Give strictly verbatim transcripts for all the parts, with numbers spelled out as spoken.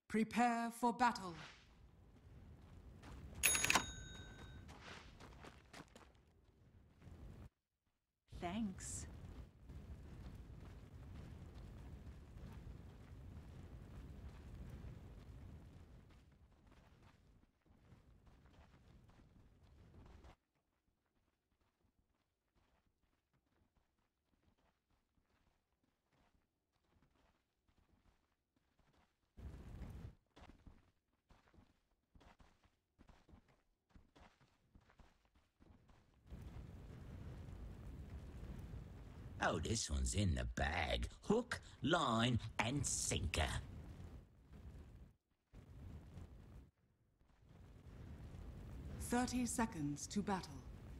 Prepare for battle. Thanks. Oh, this one's in the bag. Hook, line, and sinker. Thirty seconds to battle.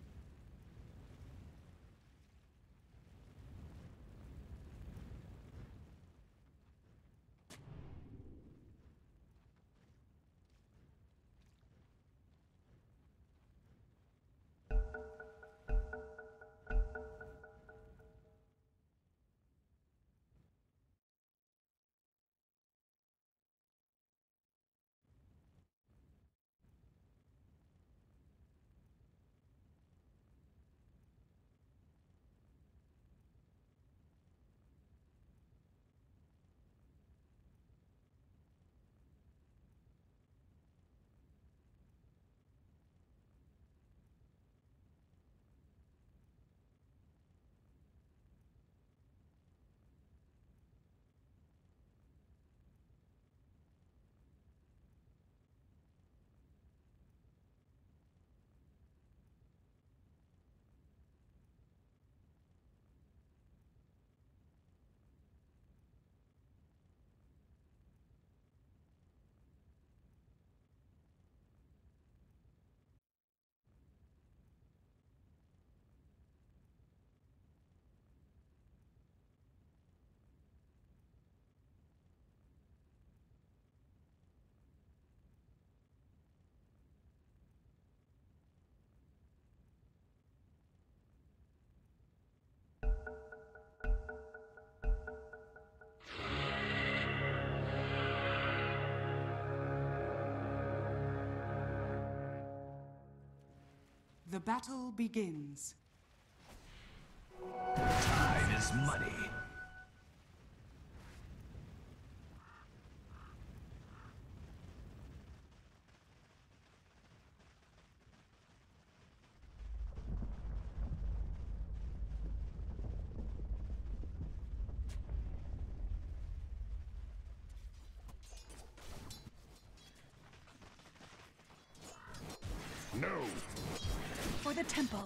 The battle begins. Time is money. No. For the temple.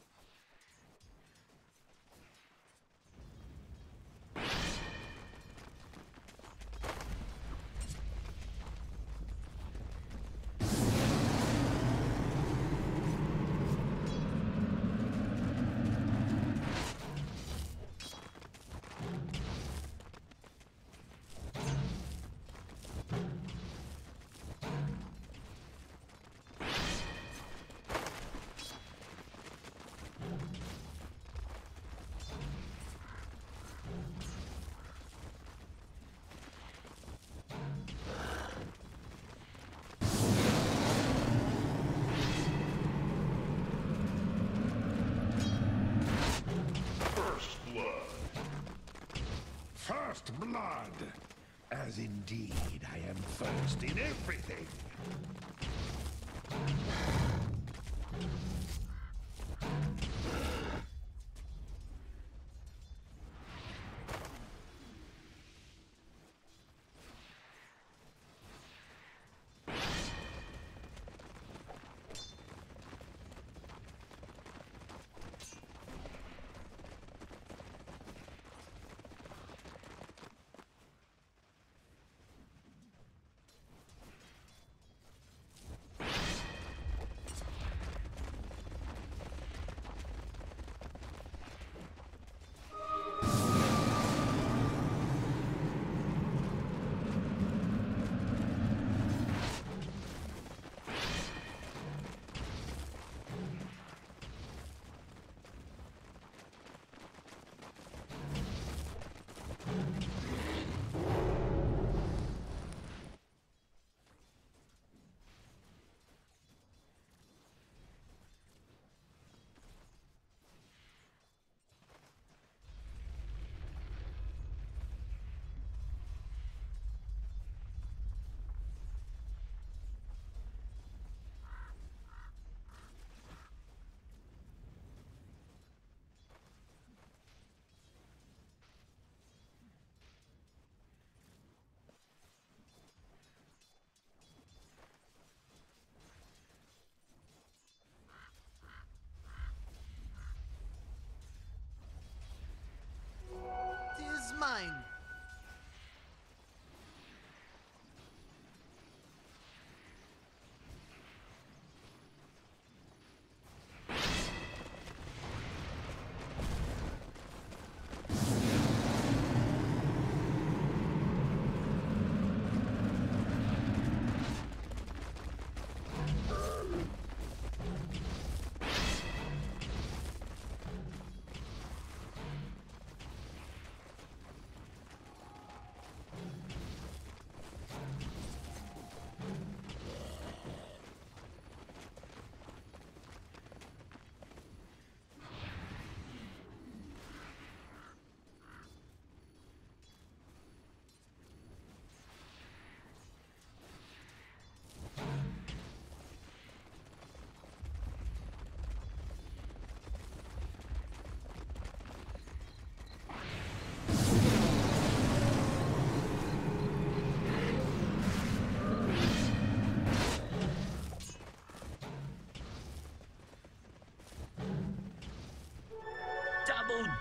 First blood! As indeed I am first in everything!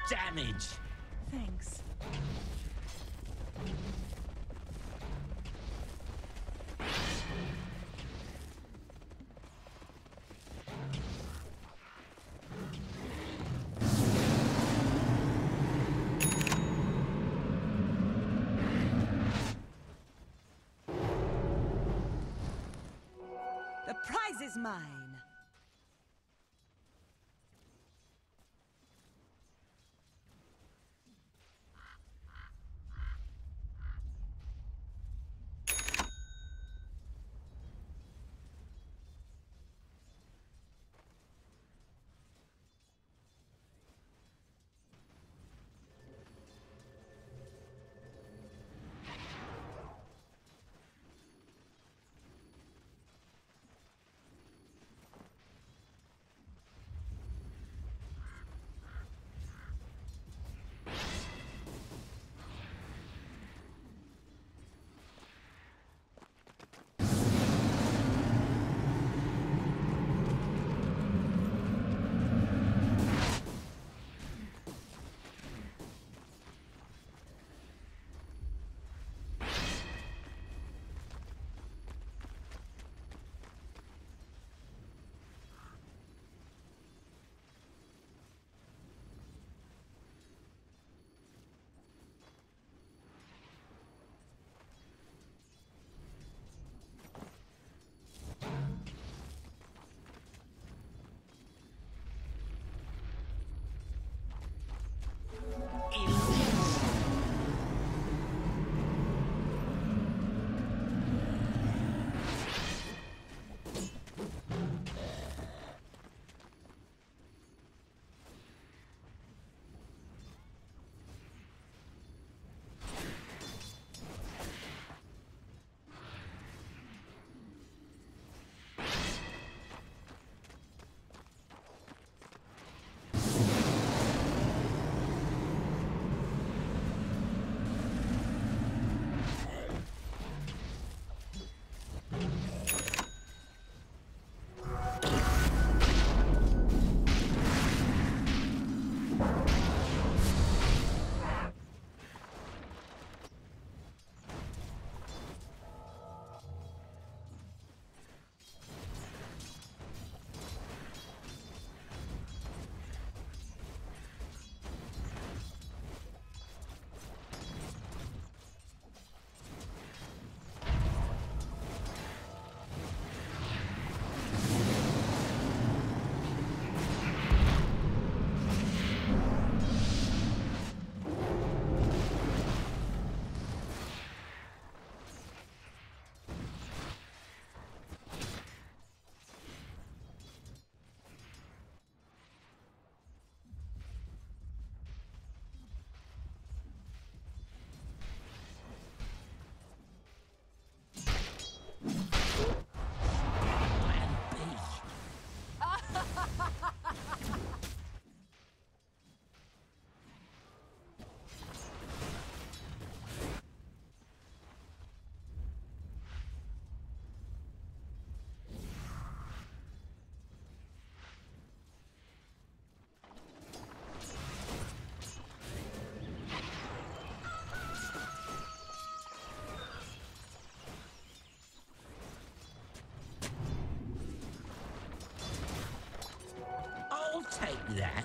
damage. Thanks. The prize is mine. I'll take that.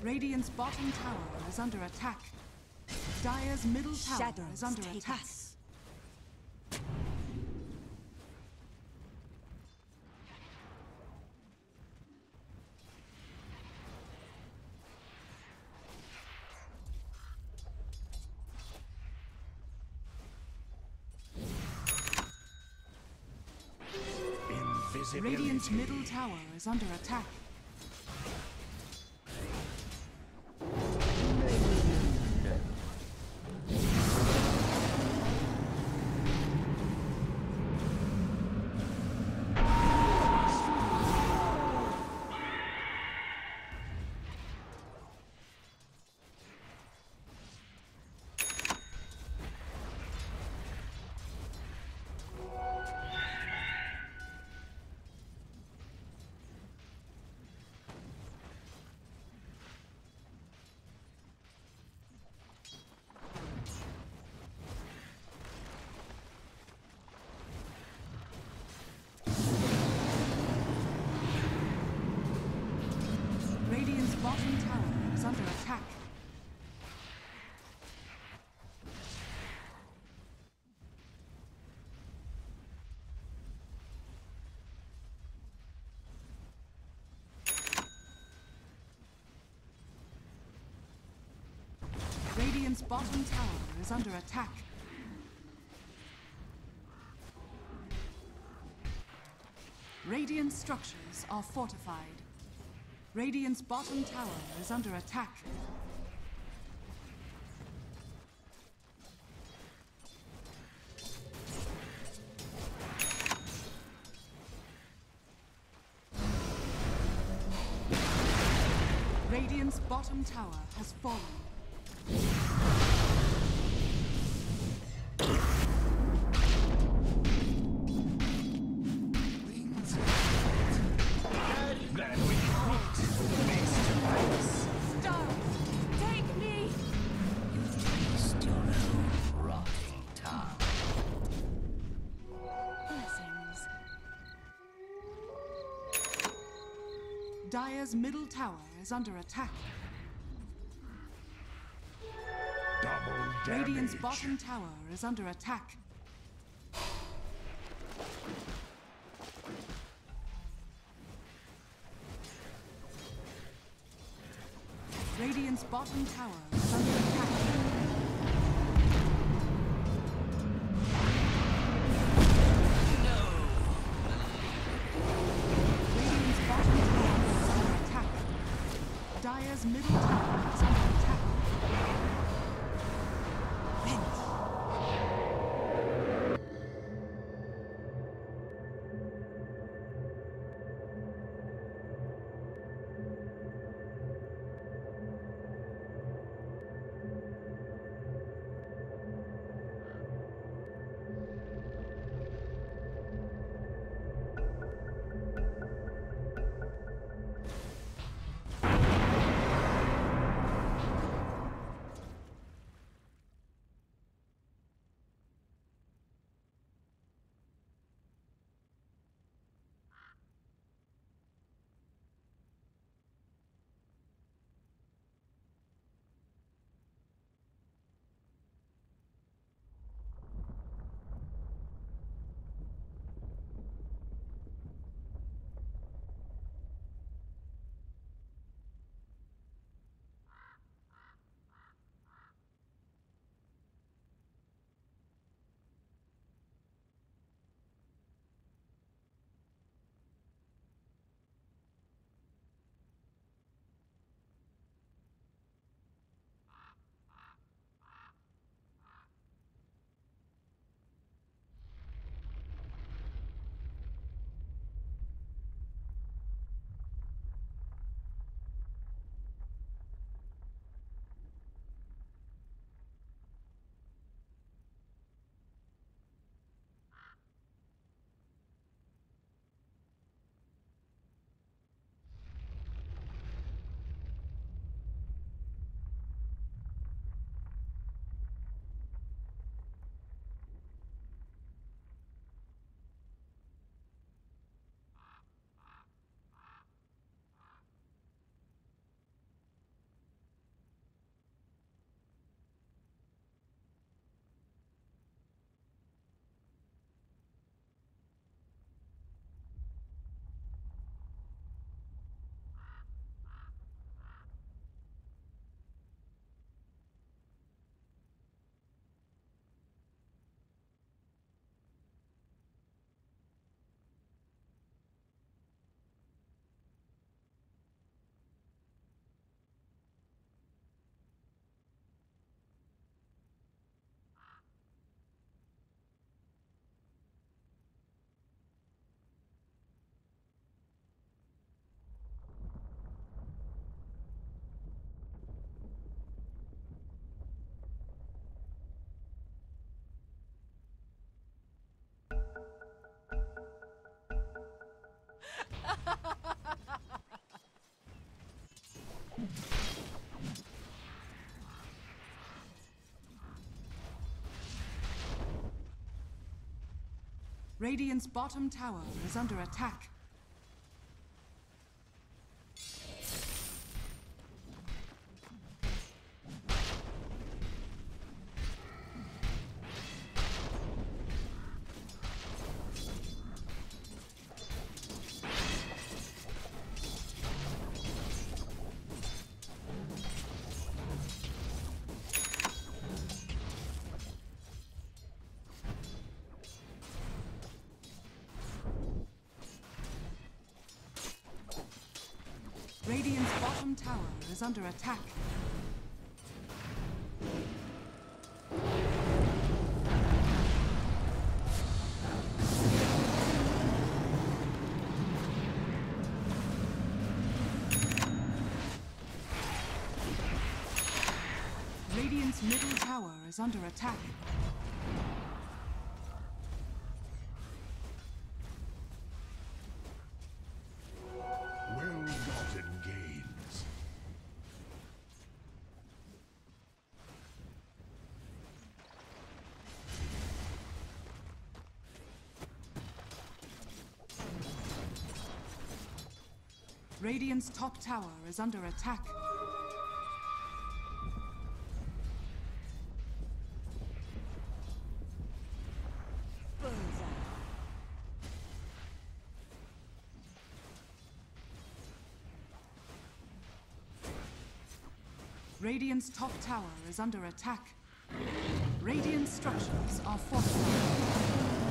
Radiant's bottom tower is under attack. Dire's middle tower Shadows is under take attack. us. Radiant's middle tower is under attack. Radiant's bottom tower is under attack. Radiant's bottom tower is under attack. Radiant structures are fortified. Radiant's bottom tower is under attack. Radiant's bottom tower has fallen. Dire's middle tower is under attack. Double damage. Radiant's bottom tower is under attack. Radiant's bottom tower is under attack. Dire's middle tower is under attack. Radiant's bottom tower is under attack. Radiant's bottom tower is under attack. Radiant's middle tower is under attack. Well-gotten gains. Radiant's top tower is under attack. Radiant's top tower is under attack. Radiant structures are fortified.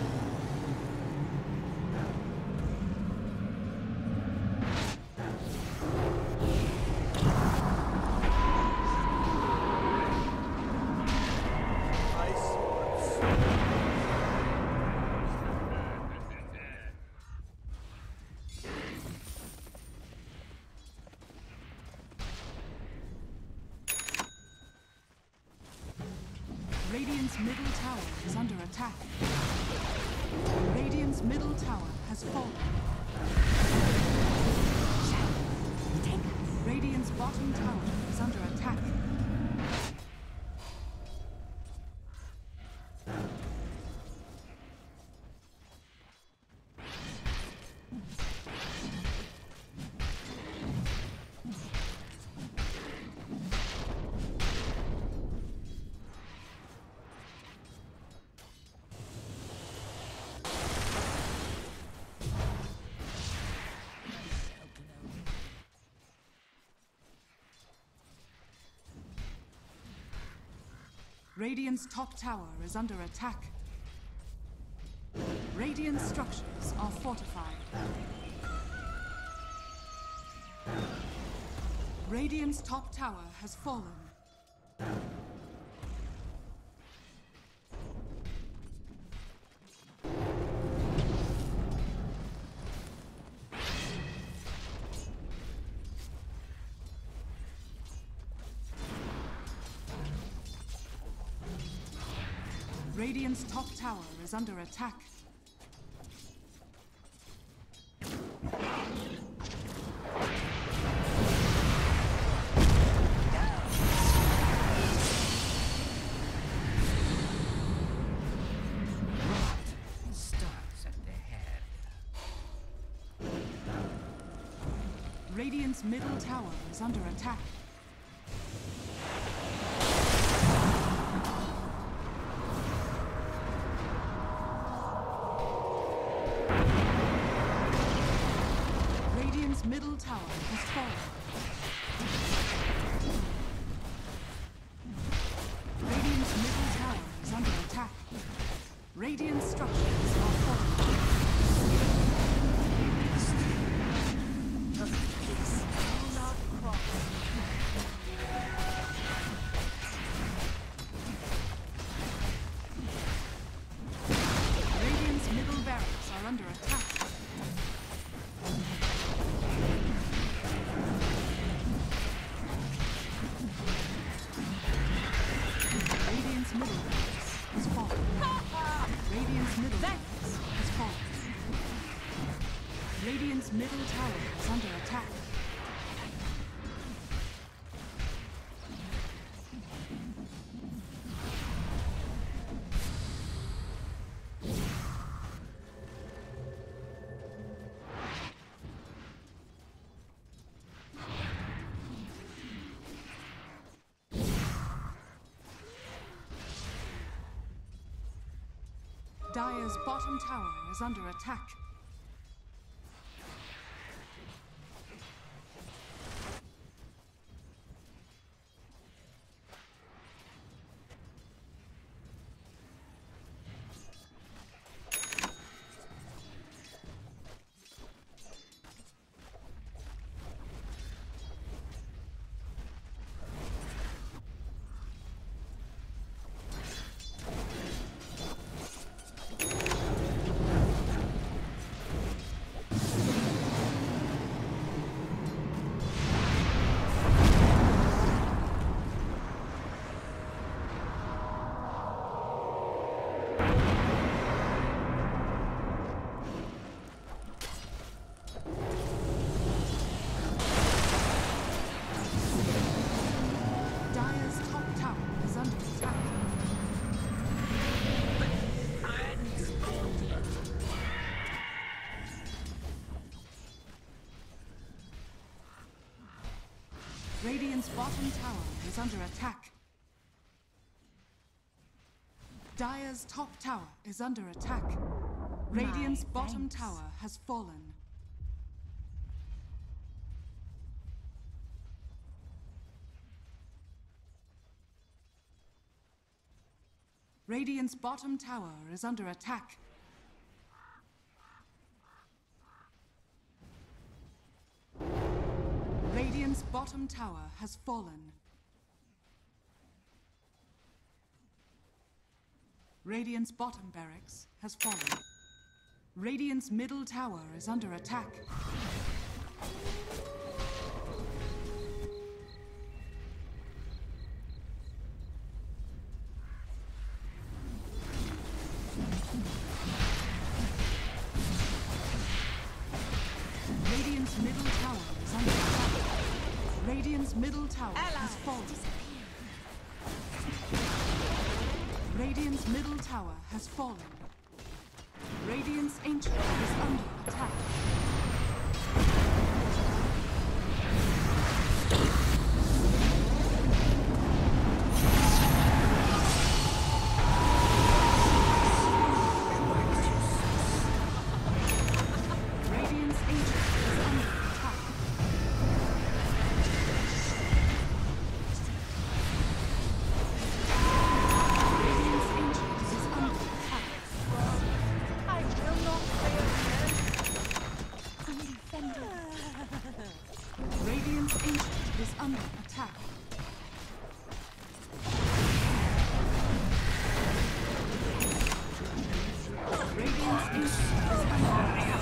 Radiant's middle tower is under attack. Radiant's middle tower has fallen. Radiant's bottom tower is under attack. Radiant's top tower is under attack. Radiant structures are fortified. Radiant's top tower has fallen. Radiant's top tower is under attack. Starts at the head. Radiant's middle tower is under attack. Radiant's middle tower has fallen. Radiant's middle tower is under attack. Radiant structures are fortified. Radiant's middle barracks are under attack. Radiant's middle barracks has fallen. Radiant's middle barracks has fallen. Radiant's middle tower is under attack. Dire's bottom tower is under attack. Radiant's bottom tower is under attack. Dire's top tower is under attack. Radiant's My bottom thanks. tower has fallen. Radiant's bottom tower is under attack. Radiant's bottom tower has fallen. Radiant's bottom barracks has fallen. Radiant's middle tower is under attack. Radiant's middle tower is under attack. Radiant's middle tower has fallen. Radiant's middle tower has fallen. Radiant's ancient is under attack. Radiant's ancient is under attack. Radiant's ancient is under attack. I will not fail again. Undefended. Radiant's ancient is under attack. Radiant's ancient is under attack.